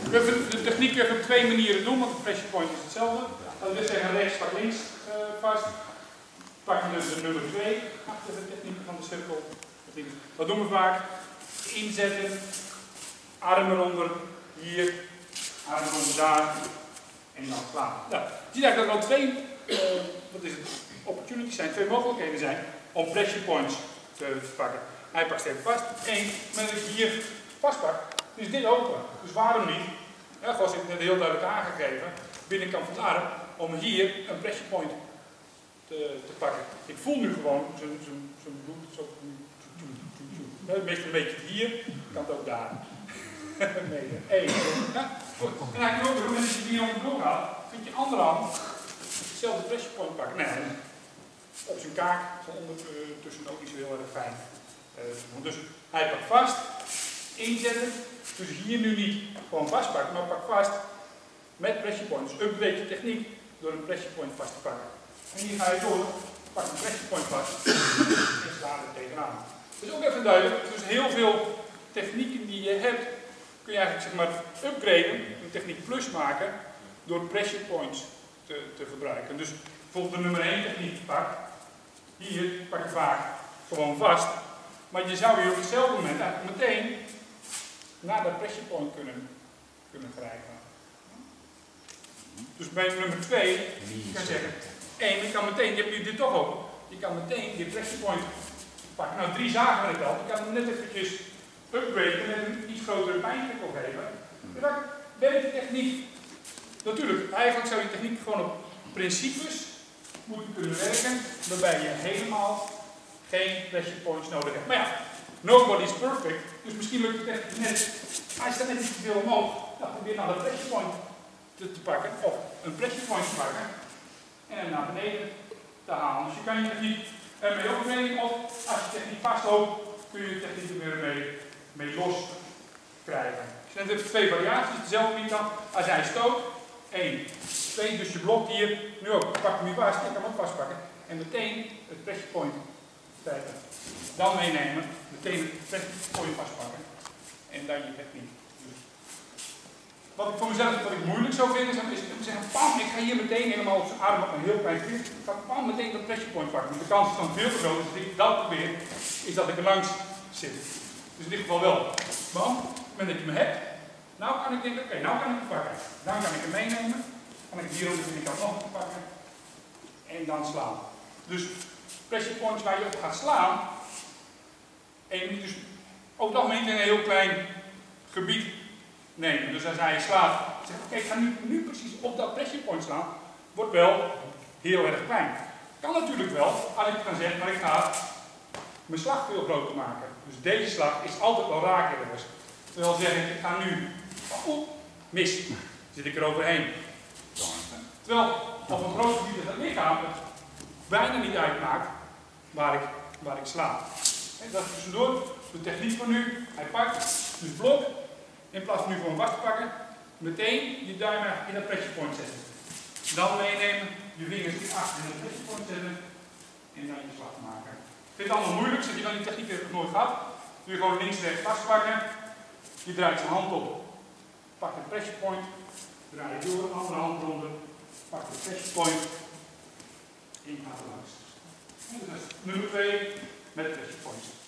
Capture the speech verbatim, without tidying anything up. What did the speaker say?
kunnen de techniek even op twee manieren doen, want de pressure point is hetzelfde. Dat wil zeggen rechts, pak links uh, vast. Pak je dus de nummer twee achter de techniek van de cirkel. Wat doen we vaak? Inzetten, arm eronder, hier, arm eronder daar en dan slaan. Nou, je ziet eigenlijk dat er al twee uh, wat is het, opportunities zijn, twee mogelijkheden zijn om pressure points te, te pakken. Hij pakt steeds vast. Eén, maar als ik hier vastpak, is dit open. Dus waarom niet? Ja, zoals ik net heel duidelijk aangegeven, binnenkant van de arm, om hier een pressure point te, te pakken. Ik voel nu gewoon zijn bloed zo. Meestal een beetje hier, kan het ook daar. Meten. Eén. Ja, goed. En eigenlijk ook, op het moment dat je hier op de blok haalt, vind je andere hand hetzelfde pressure point pakken. Nee, op zijn kaak, zo ondertussen ook niet zo heel erg fijn. Uh, dus hij pakt vast, inzetten. Dus hier nu niet gewoon vastpakken, maar pak vast met pressure points. Upgrade je techniek door een pressure point vast te pakken. En hier ga je door, pak een pressure point vast en sla er tegenaan. Dus ook even duidelijk, dus heel veel technieken die je hebt, kun je eigenlijk zeg maar upgraden, een techniek plus maken, door pressure points te, te gebruiken. Dus bijvoorbeeld de nummer één techniek pak, hier pak je vaak gewoon vast, maar je zou hier op hetzelfde moment eigenlijk meteen naar dat pressure point kunnen, kunnen grijpen. Dus bij nummer twee, je kan zeggen, één, je kan meteen, je hebt dit toch ook, je kan meteen die pressure point pakken. Nou, drie zagen we het al, je kan hem net eventjes upgraden met een iets grotere pijnprikkel geven. Dus dat werkt de techniek. Natuurlijk, eigenlijk zou je techniek gewoon op principes moeten kunnen werken, waarbij je helemaal geen pressure points nodig hebt. Maar ja, nobody is perfect, dus misschien lukt het echt net, hij staat net iets te veel omhoog, nou, probeer dan een pressure point te, te pakken, of een pressure point te pakken, en hem naar beneden te halen. Dus je kan je techniek ermee opnemen, of als je techniek vasthoudt, kun je je techniek er weer mee, mee los krijgen. Dus net even twee variaties, dezelfde niet dan, als hij stoot, één, twee, dus je blokt hier, nu ook, pak hem hier vast, ik kan hem ook vastpakken, en meteen het pressure point krijgen. Dan meenemen, meteen het pressure point vastpakken, en dan je techniek. Dus wat ik voor mezelf wat ik moeilijk zou vinden, is om te zeggen, pam, ik ga hier meteen helemaal op zijn arm op een heel klein stukje, ik ga pam meteen dat pressure point pakken. Dus de kans is dan veel te groot, dus als ik dat probeer, is dat ik er langs zit. Dus in dit geval wel. Bam, op het moment dat je me hebt, nou kan ik denken, oké, okay, nou kan ik hem pakken. Dan kan ik hem meenemen, kan ik hier onder de kant nog een pakken, en dan slaan. Dus pressure points waar je op gaat slaan, en je moet dus over het algemeen in een heel klein gebied nemen. Dus als hij slaat, zeg oké, okay, ik ga nu, nu precies op dat pressure point slaan, wordt wel heel erg klein. Kan natuurlijk wel, als ik dan zeg, maar ik ga mijn slag veel groter maken. Dus deze slag is altijd wel raak ergens. Terwijl zeg ik, ik ga nu, oh, mis, zit ik er overheen. Terwijl op een groot gebied het lichaam het bijna niet uitmaakt waar ik, waar ik sla. En dat is tussendoor de techniek van nu. Hij pakt, dus blok, in plaats van nu gewoon vast te pakken, meteen je duim in dat pressure point zetten. Dan meenemen, je vingers achter in het pressure point zetten en dan je slag maken. Ik vind het allemaal moeilijk, zodat je dan die techniek nog nooit gehad. Doe je gewoon links en rechts vastpakken, je draait zijn hand op, pak de pressure point, draai je door, andere hand eronder, pak de pressure point en gaat er langs. En dus nummer twee met pressure points.